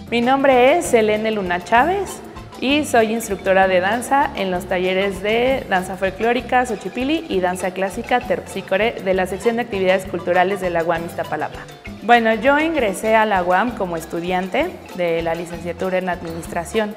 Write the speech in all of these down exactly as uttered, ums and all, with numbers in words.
Mi nombre es Selene Luna Chávez y soy instructora de danza en los talleres de danza folclórica Xochipilli y danza clásica Terpsícore de la sección de actividades culturales de la U A M Iztapalapa. Bueno, yo ingresé a la U A M como estudiante de la licenciatura en administración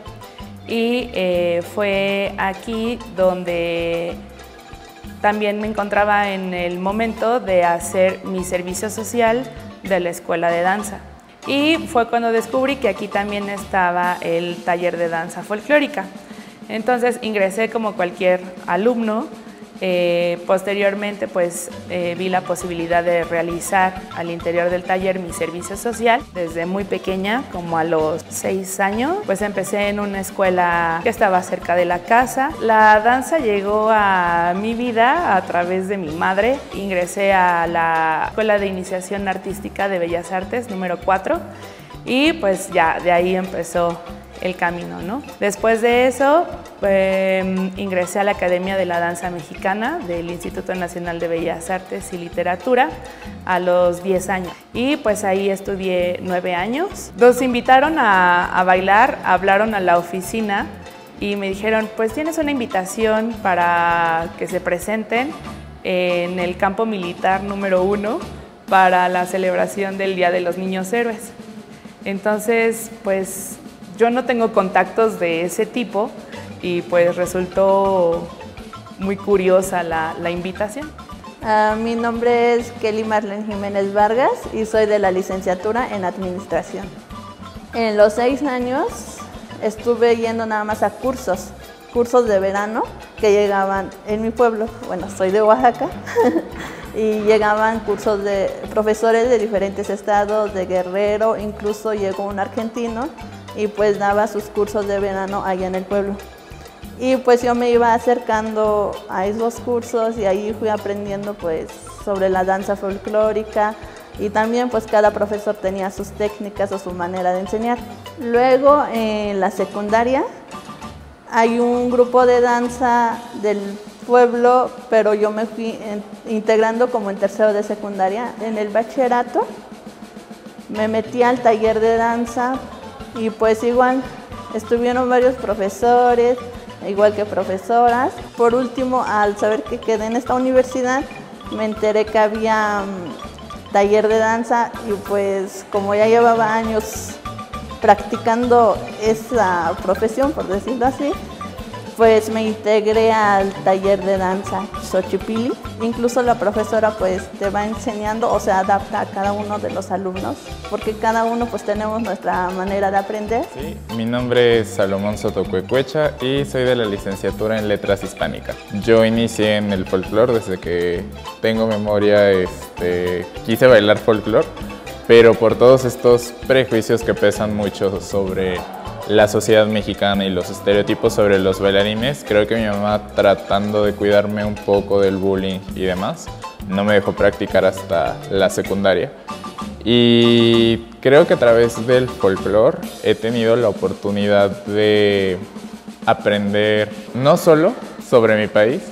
y eh, fue aquí donde también me encontraba en el momento de hacer mi servicio social de la escuela de danza. Y fue cuando descubrí que aquí también estaba el taller de danza folclórica. Entonces ingresé como cualquier alumno. Eh, posteriormente pues eh, vi la posibilidad de realizar al interior del taller mi servicio social. Desde muy pequeña, como a los seis años, pues empecé en una escuela que estaba cerca de la casa. La danza llegó a mi vida a través de mi madre. Ingresé a la Escuela de Iniciación Artística de Bellas Artes número cuatro y pues ya de ahí empezó el camino, ¿no? Después de eso, eh, ingresé a la Academia de la Danza Mexicana del Instituto Nacional de Bellas Artes y Literatura a los diez años. Y pues ahí estudié nueve años. Nos invitaron a, a bailar, hablaron a la oficina y me dijeron, pues tienes una invitación para que se presenten en el campo militar número uno para la celebración del Día de los Niños Héroes. Entonces, pues yo no tengo contactos de ese tipo y pues resultó muy curiosa la, la invitación. Uh, mi nombre es Kelly Marlene Jiménez Vargas y soy de la licenciatura en Administración. En los seis años estuve yendo nada más a cursos, cursos de verano que llegaban en mi pueblo. Bueno, soy de Oaxaca y llegaban cursos de profesores de diferentes estados, de Guerrero, incluso llegó un argentino y pues daba sus cursos de verano allá en el pueblo. Y pues yo me iba acercando a esos cursos y ahí fui aprendiendo pues sobre la danza folclórica y también pues cada profesor tenía sus técnicas o su manera de enseñar. Luego en la secundaria hay un grupo de danza del pueblo, pero yo me fui integrando como en tercero de secundaria. En el bachillerato me metí al taller de danza y pues igual estuvieron varios profesores, igual que profesoras. Por último, al saber que quedé en esta universidad, me enteré que había um, taller de danza y pues como ya llevaba años practicando esa profesión, por decirlo así, pues me integré al taller de danza Xochipilli. Incluso la profesora pues te va enseñando o se adapta a cada uno de los alumnos, porque cada uno pues tenemos nuestra manera de aprender. Sí, mi nombre es Salomón Sotocuecuecha y soy de la licenciatura en Letras Hispánicas. Yo inicié en el folclore desde que tengo memoria, este, quise bailar folclore, pero por todos estos prejuicios que pesan mucho sobre la sociedad mexicana y los estereotipos sobre los bailarines, creo que mi mamá, tratando de cuidarme un poco del bullying y demás, no me dejó practicar hasta la secundaria. Y creo que a través del folclore he tenido la oportunidad de aprender no solo sobre mi país,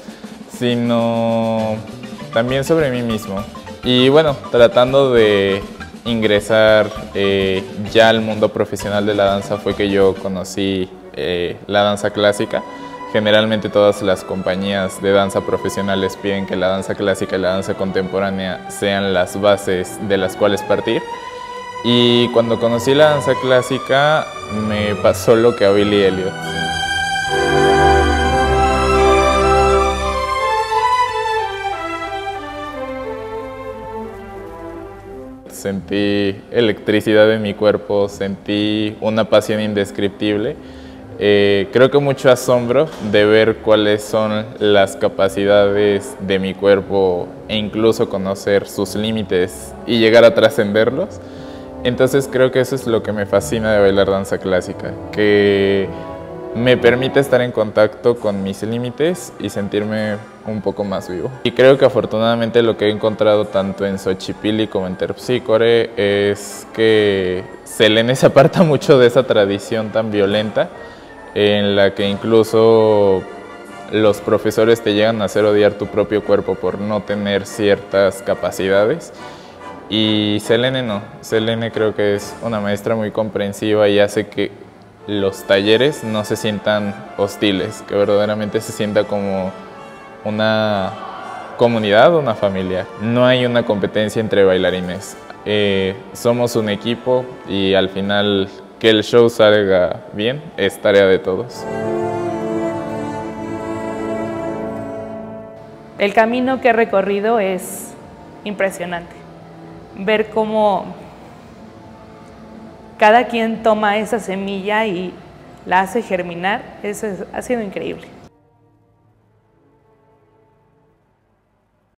sino también sobre mí mismo. Y bueno, tratando de ingresar eh, ya al mundo profesional de la danza fue que yo conocí eh, la danza clásica. Generalmente todas las compañías de danza profesionales piden que la danza clásica y la danza contemporánea sean las bases de las cuales partir. Y cuando conocí la danza clásica me pasó lo que a Billy Elliot. Sentí electricidad en mi cuerpo, sentí una pasión indescriptible. Eh, creo que mucho asombro de ver cuáles son las capacidades de mi cuerpo e incluso conocer sus límites y llegar a trascenderlos. Entonces creo que eso es lo que me fascina de bailar danza clásica, que me permite estar en contacto con mis límites y sentirme un poco más vivo. Y creo que afortunadamente lo que he encontrado tanto en Xochipilli como en Terpsícore es que Selene se aparta mucho de esa tradición tan violenta en la que incluso los profesores te llegan a hacer odiar tu propio cuerpo por no tener ciertas capacidades. Y Selene no, Selene creo que es una maestra muy comprensiva y hace que los talleres no se sientan hostiles, que verdaderamente se sienta como una comunidad, una familia. No hay una competencia entre bailarines, eh, somos un equipo y al final que el show salga bien es tarea de todos. El camino que he recorrido es impresionante. Ver cómo cada quien toma esa semilla y la hace germinar, eso es, ha sido increíble.